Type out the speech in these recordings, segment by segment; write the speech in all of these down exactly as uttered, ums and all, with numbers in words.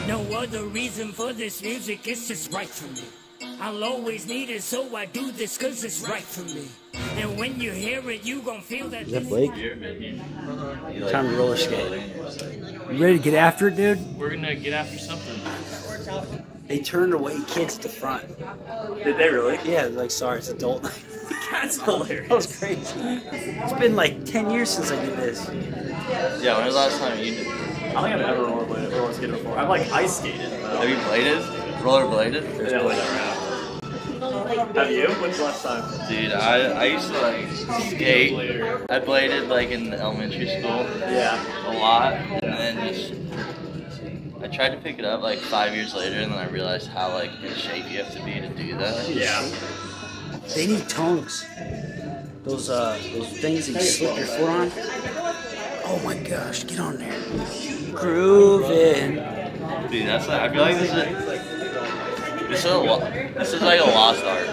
No other reason for this music, it's just right for me. I'll always need it, so I do this cause it's right for me. And when you hear it, you gon' feel that. Is that Blake? Uh-huh. Time to roller skate. You ready to get after it, dude? We're gonna get after something. They turned away kids at the front. Did they really? Yeah, like, sorry, it's adult night. That's hilarious. That was crazy. It's been like ten years since I did this. Yeah, when was the last time you did? I don't think I've ever rollerbladed or roller skated before. I've like ice skated. But Have you bladed? Roller bladed? yeah, whatever. Have you? When's the last time? Dude, I, I used to like skate. I bladed like in elementary school. Yeah. A lot. And then just I tried to pick it up like five years later, and then I realized how like in shape you have to be to do that. Yeah. They need tongues. Those uh, those things that you slip your foot on. Oh my gosh, get on there. Grooving. Dude, that's like, I feel like this is this is a lo- this is like a lost art,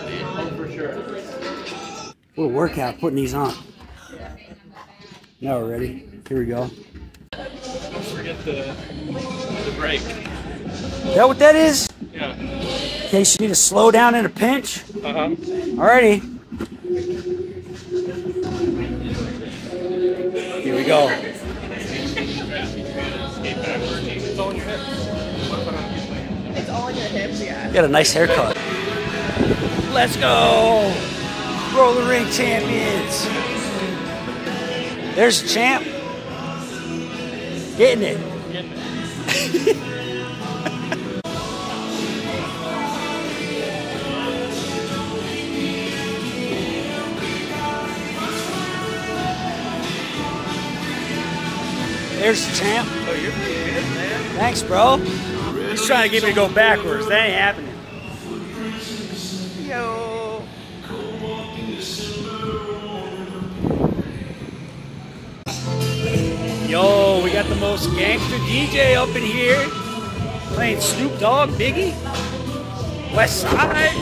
dude. What a workout putting these on. Now we're ready. Here we go. Don't forget the the brake. Is that what that is? Yeah. In case you need to slow down in a pinch? Uh huh. Alrighty. Here we go. It's all in your hips, yeah. You got a nice haircut. Let's go! Roller rink champions. There's the champ. Getting it. There's the champ. Oh, you're pretty good, man. Thanks, bro. He's trying to get me to go backwards. That ain't happening. Yo. Yo, we got the most gangster D J up in here. Playing Snoop Dogg, Biggie, West Side.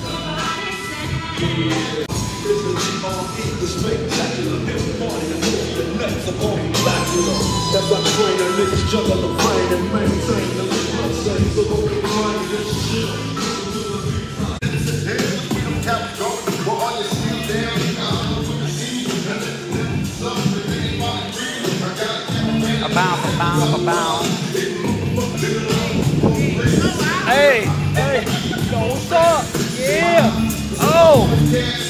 Bow, bow, bow. Hey, hey, yo, what's up? Yeah. Oh.